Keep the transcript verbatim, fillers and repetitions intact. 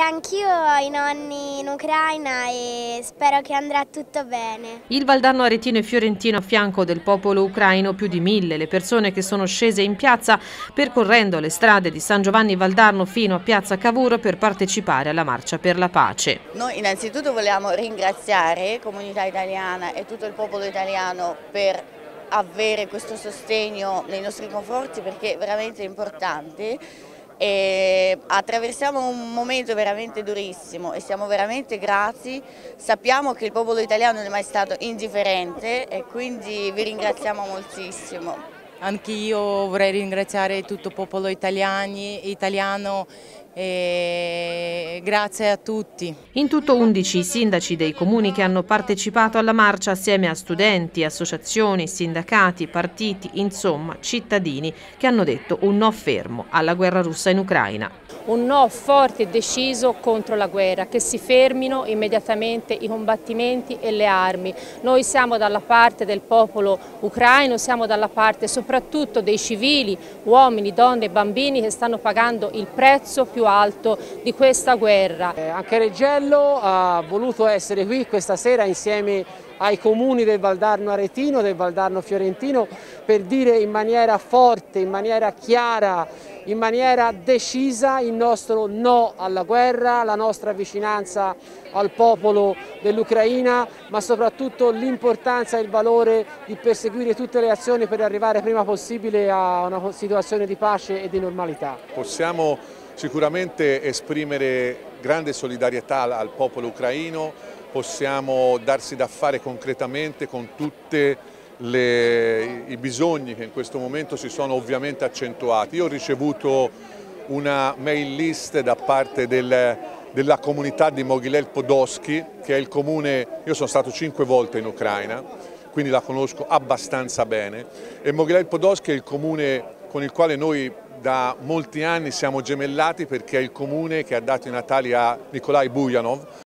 anch'io ho i nonni in Ucraina e spero che andrà tutto bene. Il valdarno aretino e fiorentino a fianco del popolo ucraino, più di mille le persone che sono scese in piazza percorrendo le strade di San Giovanni Valdarno fino a piazza Cavour per partecipare alla marcia per la pace. Noi innanzitutto vogliamo ringraziare la comunità italiana e tutto il popolo italiano per avere questo sostegno nei nostri confronti, perché è veramente importante. E attraversiamo un momento veramente durissimo e siamo veramente grati, sappiamo che il popolo italiano non è mai stato indifferente e quindi vi ringraziamo moltissimo. Anche io vorrei ringraziare tutto il popolo italiani, italiano e grazie a tutti. In tutto undici i sindaci dei comuni che hanno partecipato alla marcia assieme a studenti, associazioni, sindacati, partiti, insomma cittadini che hanno detto un no fermo alla guerra russa in Ucraina. Un no forte e deciso contro la guerra, che si fermino immediatamente i combattimenti e le armi. Noi siamo dalla parte del popolo ucraino, siamo dalla parte soprattutto dei civili, uomini, donne e bambini che stanno pagando il prezzo più alto di questa guerra. Eh, anche Reggello ha voluto essere qui questa sera insieme ai comuni del Valdarno Aretino, del Valdarno Fiorentino, per dire in maniera forte, in maniera chiara, in maniera decisa il nostro no alla guerra, la nostra vicinanza al popolo dell'Ucraina, ma soprattutto l'importanza e il valore di perseguire tutte le azioni per arrivare prima possibile a una situazione di pace e di normalità. Possiamo sicuramente esprimere grande solidarietà al popolo ucraino, possiamo darsi da fare concretamente con tutti i bisogni che in questo momento si sono ovviamente accentuati. Io ho ricevuto una mail list da parte del, della comunità di Mogilel Podolsky, che è il comune, io sono stato cinque volte in Ucraina, quindi la conosco abbastanza bene, e Mogilel Podolsky è il comune con il quale noi da molti anni siamo gemellati, perché è il comune che ha dato i natali a Nikolai Buyanov,